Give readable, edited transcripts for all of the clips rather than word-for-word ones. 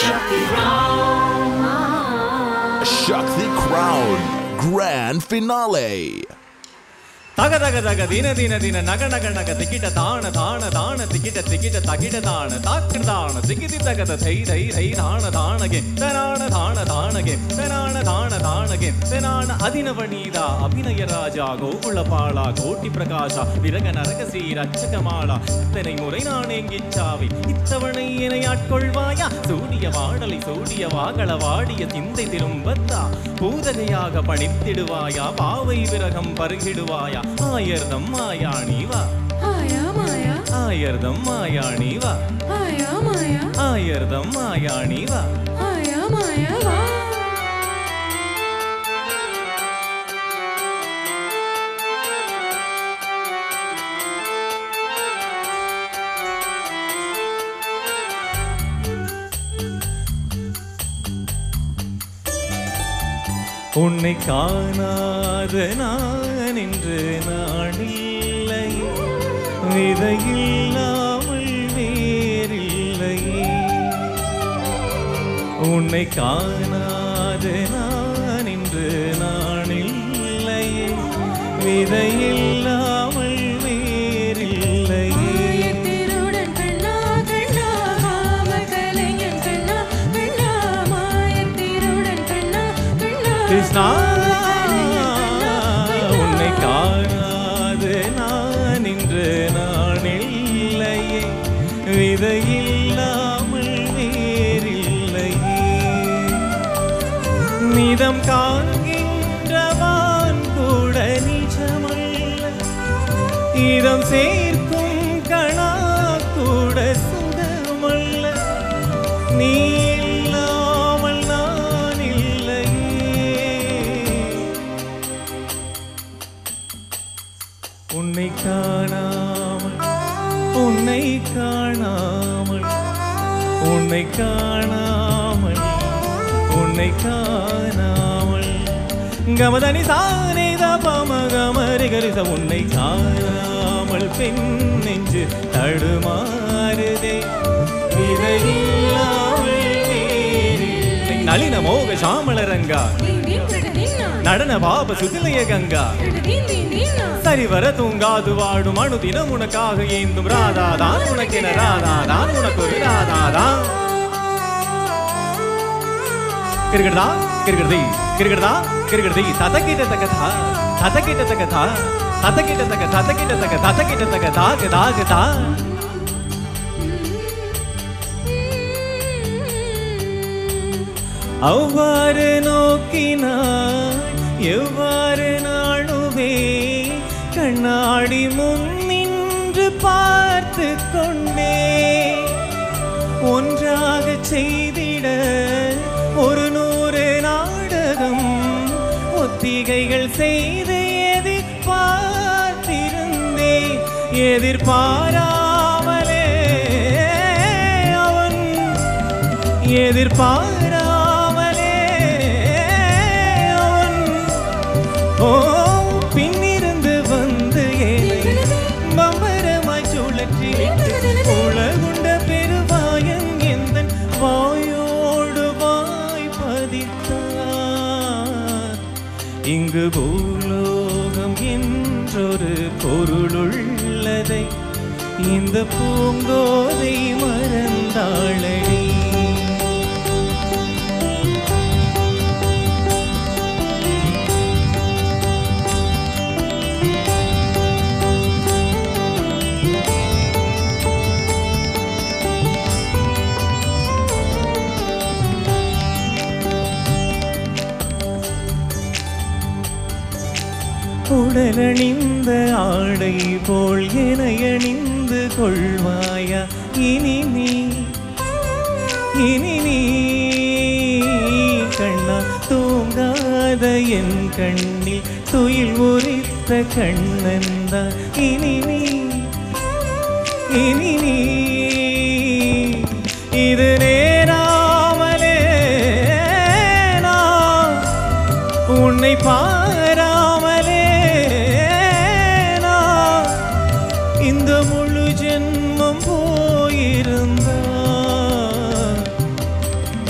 Shakti Crown Grand Finale. Taga taga taga dina dina dina naga naga naga tikita dana dana dana tikita tikita takita dana takir dana tikiti tagada thai thai thai dana dana ge tanana dana dana ge tanana dana dana ge tanana adinavanida abhinaya raja gokula pala koti prakasha viragana rakasi rakchakamala thenai murai naan engichavi ittavanai enai aatkolvaya soodiya vaadalai soodiya vaagala vaadiya chindai thirumbatha poodagayaga panithiduvaya paavai viragam parugiduvaya ஆயர்தம் மாயாணிவா ஆயா மாயா ஆயர்தம் மாயாணிவா ஆயா மாயா ஆயர்தம் மாயாணிவா ஆயா மாயா வா உன்னை காணாத நான் இன்று நாளில்லை விதையில்லாமல் வேறில்லையே உன்னை காணாத நான் இன்று நாளில்லை விதையில்லாமல் வேறில்லையே திருடன் கண்ணா கண்ணா மாமகலையன் கண்ணா கண்ணா மாயத்திருடன் கண்ணா கண்ணா கிருஷ்ணா உன்னை காணாது நான் இன்று நான் இல்லையே விதையில்லாமல் வேறில்லையே நிதம் காண்கின்றவான் கூட நிஜமல்ல இதம் சேர்க்கும் கணா கூட சுகமல்ல நீ இல்லாமல் நான் இல்லையே உன்னை காணாமல் உன்னை காணாமல் உன்னை காணாமல் உன்னை காணாமல் கமதனி சானேத பமகமரிகரிச உன்னை காணாமல் பெண் நெஞ்சு தடுமாறுதே விதையில்லாமல் வேறில்லை நளின மோக சாமளரங்கா நடன பாப சுதிலய கங்கா சரிவர தூங்காது வாடும் அணுதினம் உனக்காக ஏந்தும் ராதாதான் உனக்கென ராதாதான் உனக்கு ஒரு ராதாதான் கிருகடா கிருகடதி கிருகடா கிருகடதி ததகிட்ட தகதா ததகிட்ட தகதா ததகிட்ட தக ததகிட்ட தக ததகிட்ட தக தாக தாகதா அவ்வாறு நோக்கினான் எவ்வாறு நாணுவே கண்ணாடி முன் நின்று பார்த்து கொண்டே ஒன்றாக செய்திட 100 நாடகம் ஒத்திகைகள் செய்து எதிர்பார்த்திருந்தே எதிர்பாராமலே அவன் எதிர்பாராமலே அவன் ஓ பின்னிருந்து வந்து ஏனை பம்பரமாய் சுழற்றி உலகுண்ட பெருவாயன் எந்தன் வாயோடு வாய் பதித்தார் இங்கு பூலோகம் என்றொரு பொருளுள்ளதை இந்த பூங்கோதை மறந்தாளடி உடலணிந்த ஆடை போல் என அணிந்து கொள்வாயா இனி நீ கண்ணா தூங்காத என் கண்ணில் துயில் உரித்த கண்ணன்தான் இனி நீ இது நேராமலே நான் உன்னை பாராமலே நான் இந்த முழு ஜென்மம் போயிருந்தா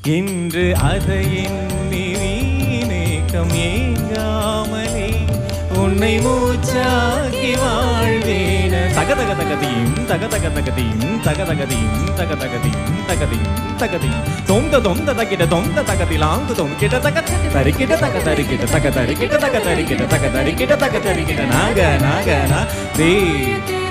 இன்று அதை எண்ணி வீணேக்கம் ஏங்காமலே உன்னை மூச்சாக்கி வாழ்வேன. தகதக தகதீம் தகதக தகதீம் தகதகதீம் தகதகதீம் தகதீம் தகதீம் தொந்த தொந்த தகிட தொந்த தகதிலாங்கு தொங்கிட தக தரிக்கிட தக தரிக்கிட தக தரிக்கிட தக தரிக்கிட தக தரிக்கிட தக தரிக்கிட நாக நாக நா தே